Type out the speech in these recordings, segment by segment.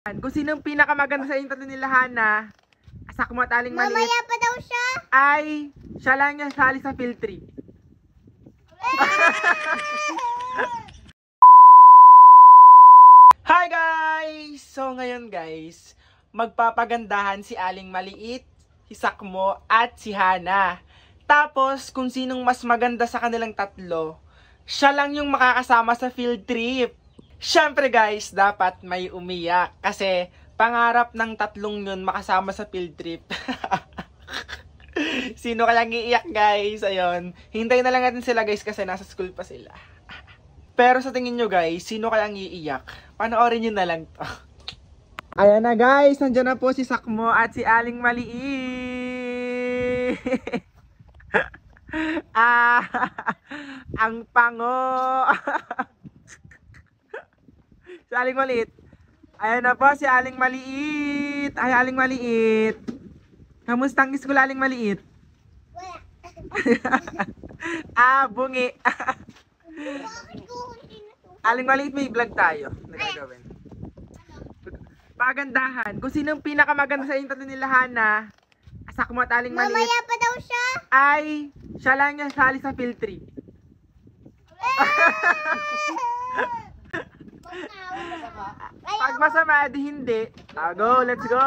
Kung sinong pinakamaganda sa inyong tatlo nila Hana, Sakmo at Aling Maliit. Mamaya pa daw siya. Ay, siya lang yung sali sa field trip. Hi guys! So ngayon guys, magpapagandahan si Aling Maliit, si Sakmo at si Hana. Tapos kung sinong mas maganda sa kanilang tatlo, siya lang yung makakasama sa field trip. Syempre guys, dapat may umiyak kasi pangarap ng tatlong yun makasama sa field trip. Sino kayang iiyak guys? Ayun, hintayin na lang natin sila guys kasi nasa school pa sila. Pero sa tingin nyo guys, sino kayang iiyak? Panoorin nyo na lang to. Ayan na guys, nandiyan na po si Sakmo at si Aling Maliit. Ang pango. Si Aling Maliit. Ayan na po si Aling Maliit. Ay, Aling Maliit. Kamusta ang school, Aling Maliit? Bungi. Aling Maliit, may vlog tayo na gagawin. Pagandahan. Kung sinong pinakamaganda sa inyong tatlo nila Hana, Sakmo at Aling Maliit. Mamaya pa daw siya. Ay, siya lang yung sali sa field trip. Pag masama, di hindi. Go, let's go!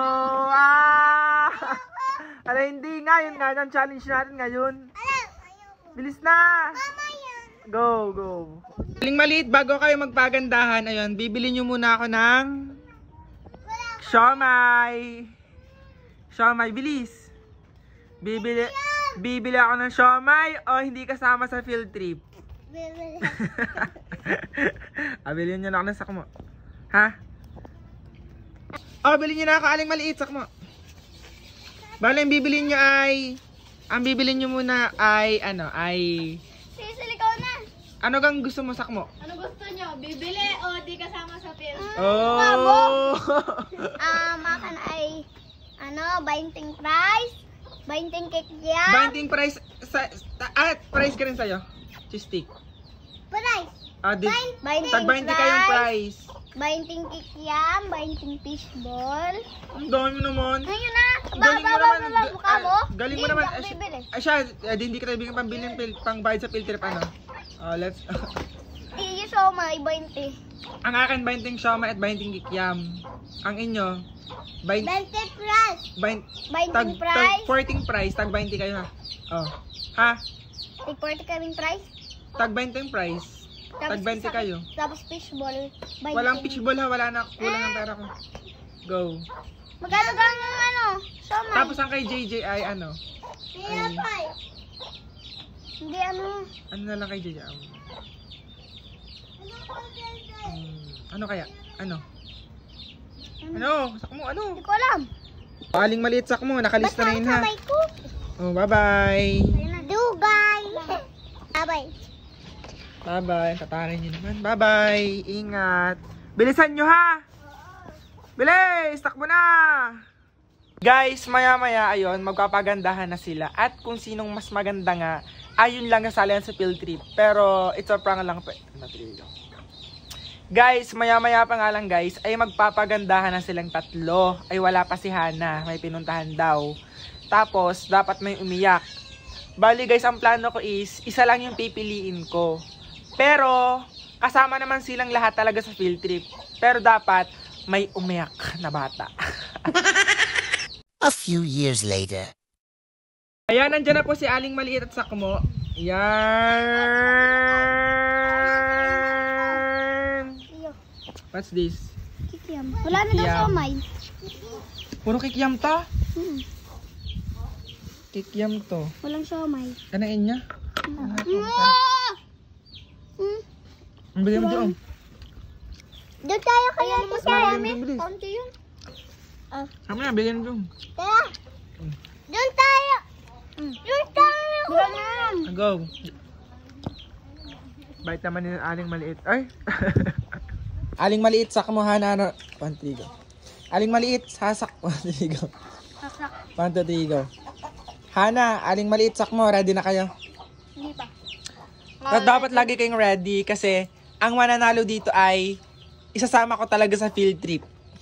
Ala, hindi nga, yun nga, yung challenge natin ngayon. Bilis na! Go, go. Aling Maliit, bago kayo magpagandahan, ayun, bibili nyo muna ako ng siomay. Siomay, bilis. Bibili ako ng siomay o hindi kasama sa field trip? Bilhin nyo na ako ng Sakmo. Ha? Bilhin nyo na ako, Aling Maliit, Sakmo. Bale, ang bibilin nyo ay... Ang bibilin nyo muna ay... Ano, ay... Sisil, ikaw na. Ano kang gusto mo, Sakmo? Ano gusto nyo? Bibili o di kasama sa field? Oh! Makan ay... Ano, 20 price. 20 cake yan. Binding price... price ka rin sa'yo. Cheese stick. Price. Tag 20 kayong price. 20 cake yan. 20 fishball. Ang dami mo naman. Ngayon na. Galing mo naman. Mukha mo. Galing mo Hindi naman. ako bibili. Siya, hindi ka tayo bigyan pambili ng pang bayad sa field trip, ano? Let's... Iyo siomay, 20. Ang akin, 20 siomay at 20 kikiam. Ang inyo, 20 price. 20 price. 14 price, tag 20 kayo ha. Ha? Tig 40 kaming price. Tag 20 price. Tag 20 kayo. Tapos fishball. 20. Walang fishball ha, wala na. Kulang ang pera ko. Go. Magkano ganun ano? Siomay. Tapos ang kay JJ ay ano? Ay, Hindi ano. ano na lang kay JJ? Ano kaya? Ano? Ano? Sakmo, ano? Hindi ko alam. Aling Maliit, Sakmo, nakalista na yun ha. Kamay ko. Bye-bye. Dugay. Bye-bye. Bye-bye. Tatarin nyo naman. Bye-bye. Ingat. Bilisan nyo ha. Bilis! Takbo na! Guys, maya-maya, ayun, magpapagandahan na sila. At kung sinong mas maganda nga, ayun lang nasali sa field trip. Pero, it's a prank lang. Guys, maya-maya pa nga lang guys, ay magpapagandahan na silang tatlo. Ay wala pa si Hana, may pinuntahan daw. Tapos, dapat may umiyak. Bali guys, ang plano ko is, isa lang yung pipiliin ko. Pero, kasama naman silang lahat talaga sa field trip. Pero dapat, may umiyak na bata. A few years later. Ayan, nandyan na po si Aling Maliit at Sakmo. Ayan. What's this? Kikiam. Wala na daw siomay. Puro kikiam to? Kikiam to. Walang siomay. Kanain niya? Ang bigyan mo dyan. Doon tayo kaya Bilis, bilis. Konti yun. Sama na, bigyan mo dyan. Tara. Doon tayo. Doon tayo. Go. Bait naman ni Aling Maliit. Ay. Aling Maliit, Sakmo, Hana, ano? 1, 2, go. Aling Maliit, sasak. 1, 2, go. 1, 2, 3, go. Hana, Aling Maliit, Sakmo, ready na kayo? Hindi pa. Dapat lagi kayong ready kasi ang mananalo dito ay isasama ko talaga sa field trip.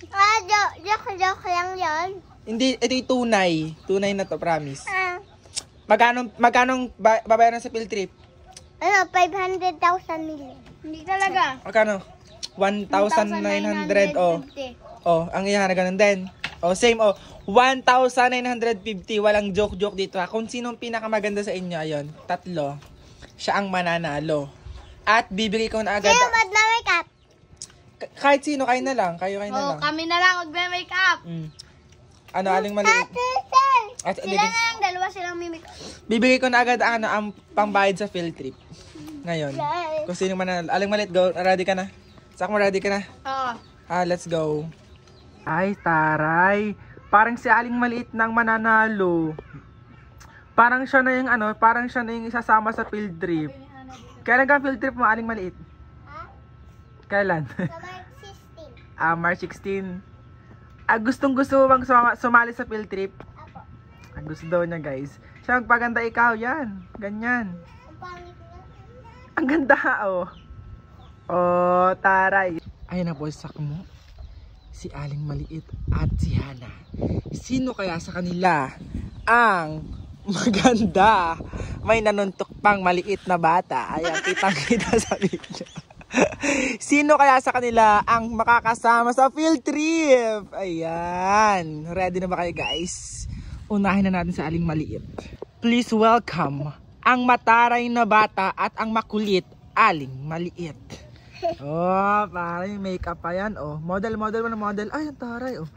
Joke lang yun. Hindi, ito yung tunay. Tunay na to, promise. Ah, Magkano babayaran sa field trip? 500,000 million. Hindi talaga. Magkano? 1,900. Oh. 1,950. Oh, ang ihana ganun din. Oh, same. Oh, 1,950. Walang joke-joke dito ha. Kung sinong pinakamaganda sa inyo, ayun, 3. Siya ang mananalo. At bibigay ko na agad. Sino mag-makeup? Kahit sino, kayo na lang. Kayo na Oh, lang. kami na lang magme-make up. Ano, aling maliit? At, Sila na lang, dalawa silang mimik. bibigay ko na agad ang pambayad sa field trip. Ngayon. Kung sino mananalo. Aling maliit, go. Ready ka na? Sak mo, ready ka na? Oo. Let's go. Ay, taray. Parang si Aling Maliit nang mananalo. Parang siya na yung isasama sa field trip. Kailan ka field trip mo, Aling Maliit? Kailan? Sa March March 16. 16. Gustong gusto mo bang sumali sa field trip? Apo. Gusto daw niya, guys. Siya magpaganda, ikaw, yan. Ganyan. Ang pangit nga. Ang ganda, oh. Oh, taray. Ayun na po, sak mo. Si Aling Maliit at si Hana. Sino kaya sa kanila ang maganda? May nanuntok pang maliit na bata. Ayan, kitang-kita sa video. Sino kaya sa kanila ang makakasama sa field trip? Ayan. Ready na ba kayo, guys? Unahin na natin si Aling Maliit. Please welcome ang mataray na bata at ang makulit Aling Maliit. Oh, parang makeup pa yan. Oh, model. Ay, ang taray. Oh,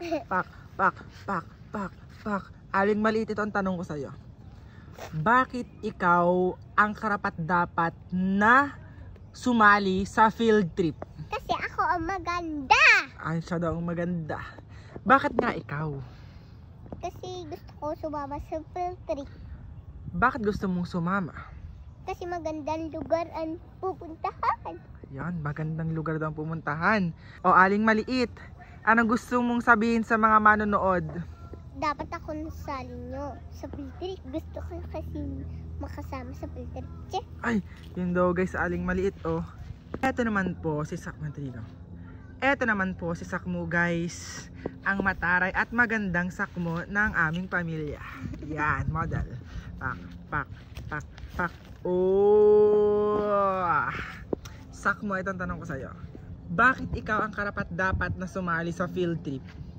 pak. Aling Maliit, ito ang tanong ko sa'yo. Bakit ikaw ang karapat-dapat na sumali sa field trip? Kasi ako ang maganda. Ay, siya daw ang maganda. Bakit nga ikaw? Kasi gusto ko sumama sa field trip. Bakit gusto mong sumama? Kasi magandang lugar ang pupuntahan. Yan, magandang lugar daw ang pumuntahan. O, Aling Maliit, anong gusto mong sabihin sa mga manonood? Dapat ako nasali nyo sa field trip. Gusto ko kasi makasama sa field trip. Che. Ay, yun daw guys, sa Aling Maliit, oh. Eto naman po si Sakmo Trino. Eto naman po si Sakmo, guys. Ang mataray at magandang sakmo ng aming pamilya. Yan, model. Pak. Oh. Sakmo, itong tanong ko sa'yo. Bakit ikaw ang karapat-dapat na sumali sa field trip?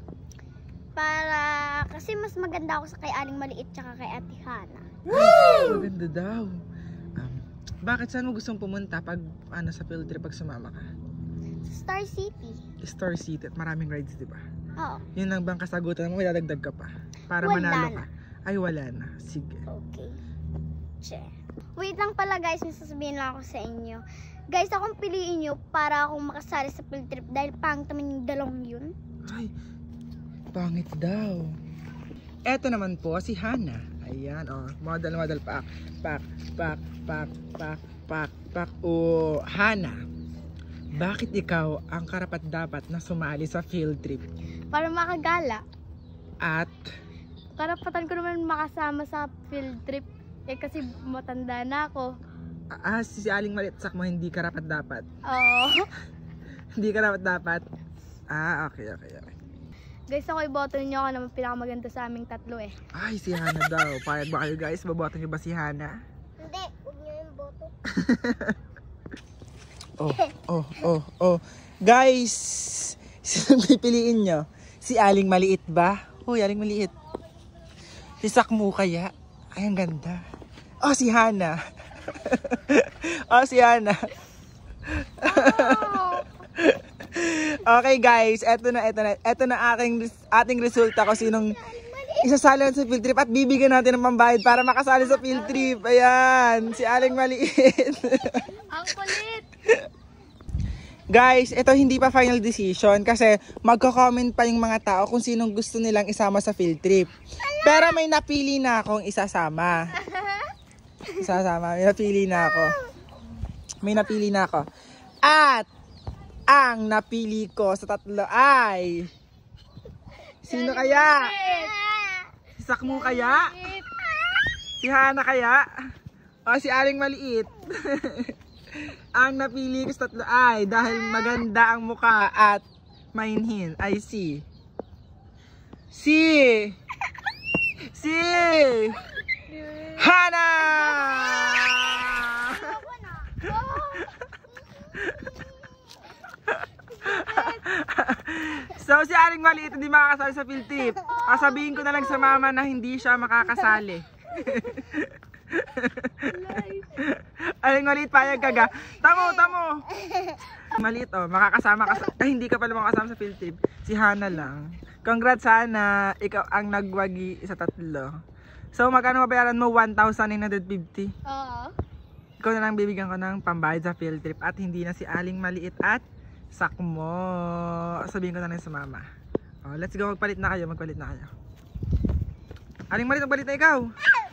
Kasi mas maganda ako sa kay Aling Maliit tsaka kay Ate Hana. Maganda daw. Bakit saan mo gustong pumunta pag sa field trip pag sumama ka? Star City. Star City at maraming rides, di ba? Oo. Yun lang bang kasagutan mo? May dadagdag ka pa para Wala manalo na. ka? Ay, wala na. Sige. Okay. Che. Wait lang pala, guys, may sasabihin lang ako sa inyo. Guys, akong piliin nyo para akong makasali sa field trip dahil pangit naman yung dalawang yun. Ay, pangit daw. Eto naman po si Hana. Ayan, oh, model pak. Oh, Hana. Bakit ikaw ang karapat-dapat na sumali sa field trip? Para makagala. At Karapatan ko naman makasama sa field trip. Kasi matanda na ako. si Aling Maliit Sakmo hindi karapat-dapat. Oo. Hindi karapat-dapat. Okay. Guys, ako iboto niyo ako naman pinakamaganda sa aming tatlo eh. Ay, si Hana daw. Payag ba kayo, guys? Baboto niyo ba si Hana? Hindi, huwag nyo yung boto. Oh. Guys, sinong pipiliin nyo? Si Aling Maliit ba? Uy, Aling Maliit. Si Sakmo kaya? Ay, ang ganda. Oh, si Hana. Si Hana. Okay, guys. Eto na ating resulta kung sinong isasali sa field trip at bibigyan natin ng pambayad para makasali sa field trip. Ayan, si Aling Maliit. Ang kulit! Guys, ito hindi pa final decision kasi magko-comment pa yung mga tao kung sinong gusto nilang isama sa field trip. Pero may napili na akong isasama. May napili na ako. At ang napili ko sa tatlo ay sino kaya? Si Sakmo kaya? Si Hana kaya? O si Aling Maliit? Ang napili ko sa tatlo ay dahil maganda ang mukha at mainhin. Ay, si. Hana! So, si Aling Maliit hindi makakasali sa field trip. Sabihin ko na lang sa mama na hindi siya makakasali. Aling Maliit, payag ka ga. Tamo. Maliit, oh, makakasama ka hindi ka pala makakasama sa field trip. Si Hana lang. Congrats, Hana. Ikaw ang nagwagi sa 3. So, magkano mabayaran mo? 1,950. Oo. Ikaw na lang bibigyan ko ng pambayad sa field trip at hindi na si Aling Maliit at Sakmo. Sabihin ko na lang sa mama. Oh, let's go, magpalit na kayo. Aling Maliit, magpalit na ikaw.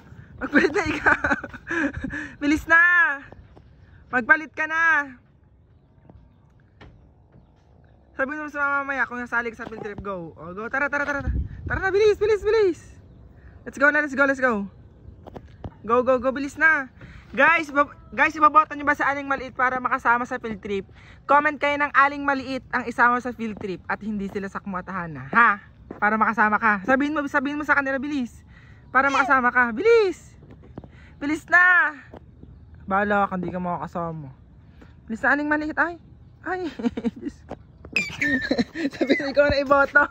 Bilis na. Magpalit ka na. Sabihin mo sa mama mamaya kung nasali ka sa field trip. Go. Oh, go. Tara na, bilis. Let's go. Go, bilis na. Guys, ibaboto nyo ba sa Aling Maliit para makasama sa field trip? Comment kayo ng Aling Maliit ang isama sa field trip at hindi sila Sakmo at Hana, ha? Para makasama ka. Sabihin mo sa kanila, bilis. Para makasama ka. Bilis na. Bahala ka, hindi ka makakasama. Bilis na, Aling Maliit. Ay. Sabihin mo, ikaw na iboto.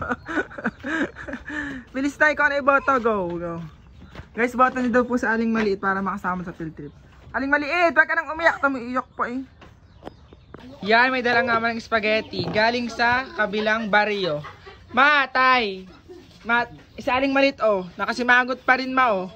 Bilis na, ikaw na iboto. Go. Guys, boto niyo daw po sa Aling Maliit para makasama sa field trip. Aling Maliit, wag ka nang umiyak. Tumiiyak pa eh. Yan, may dalang nga ng spaghetti. Galing sa kabilang baryo. Tay. Isa Aling Maliit, oh. Nakasimangot pa rin, oh.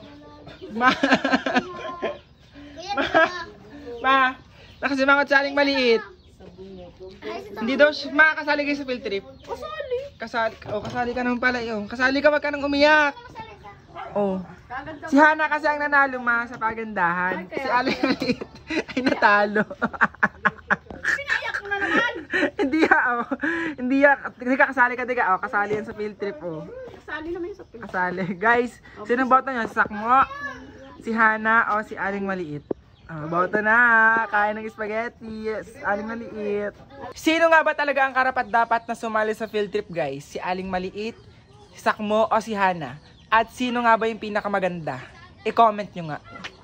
Nakasimangot sa Aling Maliit. Hindi daw, kasali kayo sa field trip. Kasali ka naman pala, yun. Kasali ka, wag ka nang umiyak. Oh. Si Hana kasi ang nanalo sa pagandahan. Si Aling Maliit ay natalo. Pinayak na naman. Hindi ka kasali ka, kasali yan sa field trip, oh. Kasali naman yung sa field. Kasali. Guys, sinong boto nyo? Sakmo, si Hana, o si Aling Maliit? Boto na. Kain ng spaghetti. Yes, Aling Maliit. Sino nga ba talaga ang karapat-dapat na sumali sa field trip, guys? Si Aling Maliit, si Sakmo, o si Hana? At sino nga ba yung pinakamaganda? I-comment nyo nga.